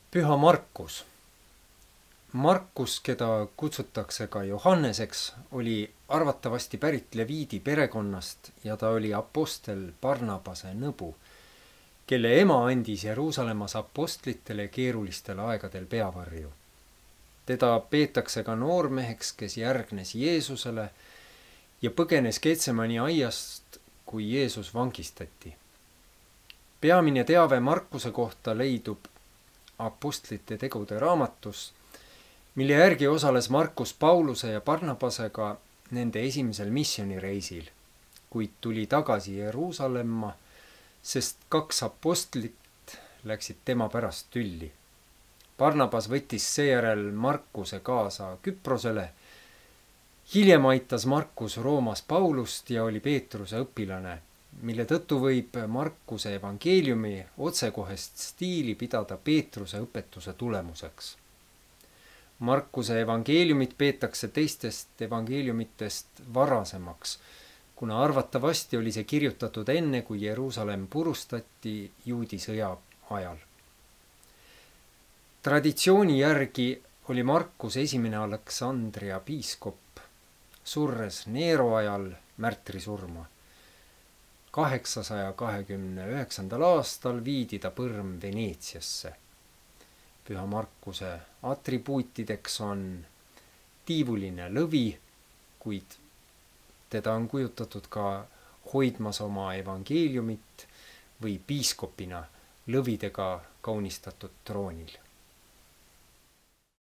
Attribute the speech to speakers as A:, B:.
A: Püha Markus. Markus, keda kutsutakse ka Johanneseks, oli arvatavasti pärit Leviidi perekonnast ja ta oli apostel Barnabase nõbu, kelle ema andis Jeruusalemmas apostlitele keerulistel aegadel peavarju. Teda peetakse ka noormeheks, kes järgnes Jeesusele ja põgenes Getsemani aiast, kui Jeesus vangistati. Peamine teave Markuse kohta leidub apostlite tegude raamatus, mille järgi osales Markus Pauluse ja Barnabasega nende esimesel missioonireisil, kuid tuli tagasi Jeruusalemma, sest 2 apostlit läksid tema pärast tülli. Barnabas võttis seejärel Markuse kaasa Küprosele. Hiljem aitas Markus Roomas Paulust ja oli Peetruse õpilane, mille tõttu võib Markuse evangeeliumi otsekohest stiili pidada Peetruse õpetuse tulemuseks. Markuse evangeeliumit peetakse teistest evangeeliumitest varasemaks, kuna arvatavasti oli see kirjutatud enne, kui Jeruusalemm purustati juudi sõja ajal. Traditsiooni järgi oli Markus esimene Aleksandria piiskop, surres Neero ajal märtrisurma. 829. aastal viidi ta põrm Veneetsiasse. Püha Markuse atribuutideks on tiivuline lõvi, kuid teda on kujutatud ka hoidmas oma evangeeliumit või piiskopina lõvidega kaunistatud troonil.